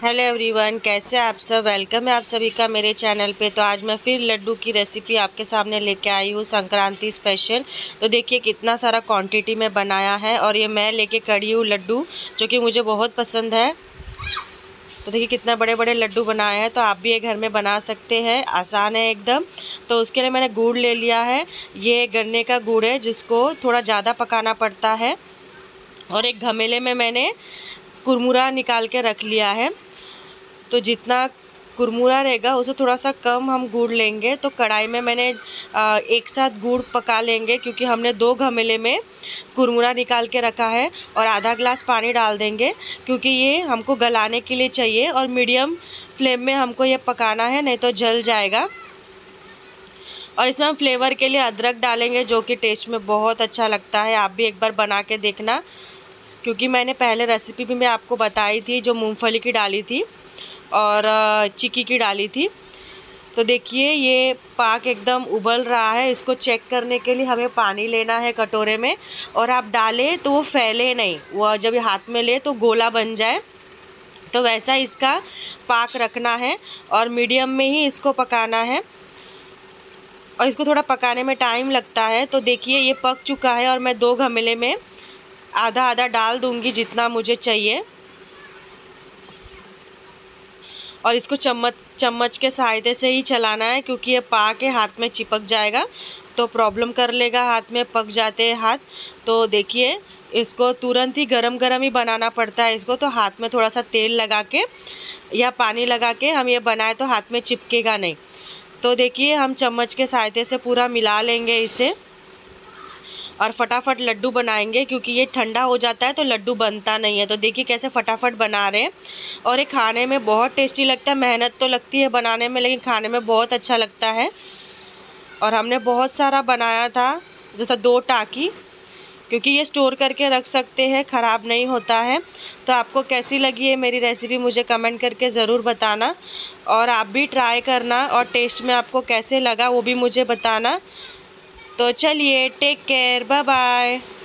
Hello everyone, कैसे आप सब। वेलकम है आप सभी का मेरे चैनल पे। तो आज मैं फिर लड्डू की रेसिपी आपके सामने लेके आई हूँ, संक्रांति स्पेशल। तो देखिए कितना सारा क्वांटिटी में बनाया है और ये मैं लेके खड़ी हूँ लड्डू, जो कि मुझे बहुत पसंद है। तो देखिए कितना बड़े बड़े लड्डू बनाए हैं। तो आप भी ये घर में बना सकते हैं, आसान है एकदम। तो उसके लिए मैंने गुड़ ले लिया है। ये गन्ने का गुड़ है, जिसको थोड़ा ज़्यादा पकाना पड़ता है। और एक घमेले में मैंने कुरमुरा निकाल के रख लिया है। तो जितना कुरमुरा रहेगा उससे थोड़ा सा कम हम गुड़ लेंगे। तो कढ़ाई में मैंने एक साथ गुड़ पका लेंगे, क्योंकि हमने 2 घमेले में कुरमुरा निकाल के रखा है। और आधा ग्लास पानी डाल देंगे, क्योंकि ये हमको गलाने के लिए चाहिए। और मीडियम फ्लेम में हमको ये पकाना है, नहीं तो जल जाएगा। और इसमें हम फ्लेवर के लिए अदरक डालेंगे, जो कि टेस्ट में बहुत अच्छा लगता है। आप भी एक बार बना के देखना, क्योंकि मैंने पहले रेसिपी भी मैं आपको बताई थी, जो मूंगफली की डाली थी और चिक्की की डाली थी। तो देखिए ये पाक एकदम उबल रहा है। इसको चेक करने के लिए हमें पानी लेना है कटोरे में, और आप डालें तो वो फैले नहीं, वो जब हाथ में ले तो गोला बन जाए। तो वैसा इसका पाक रखना है और मीडियम में ही इसको पकाना है। और इसको थोड़ा पकाने में टाइम लगता है। तो देखिए ये पक चुका है और मैं 2 घमेले में आधा आधा डाल दूँगी, जितना मुझे चाहिए। और इसको चम्मच के सहायता से ही चलाना है, क्योंकि ये पाक के हाथ में चिपक जाएगा तो प्रॉब्लम कर लेगा, हाथ में पक जाते हैं हाथ। तो देखिए इसको तुरंत ही गरम गरम ही बनाना पड़ता है। इसको तो हाथ में थोड़ा सा तेल लगा के या पानी लगा के हम ये बनाए तो हाथ में चिपकेगा नहीं। तो देखिए हम चम्मच के सहायता से पूरा मिला लेंगे इसे और फटाफट लड्डू बनाएंगे, क्योंकि ये ठंडा हो जाता है तो लड्डू बनता नहीं है। तो देखिए कैसे फटाफट बना रहे हैं। और ये खाने में बहुत टेस्टी लगता है। मेहनत तो लगती है बनाने में, लेकिन खाने में बहुत अच्छा लगता है। और हमने बहुत सारा बनाया था, जैसा 2 टाकी, क्योंकि ये स्टोर करके रख सकते हैं, ख़राब नहीं होता है। तो आपको कैसी लगी है मेरी रेसिपी, मुझे कमेंट करके ज़रूर बताना। और आप भी ट्राई करना और टेस्ट में आपको कैसे लगा वो भी मुझे बताना। तो चलिए, टेक केयर, बाय बाय।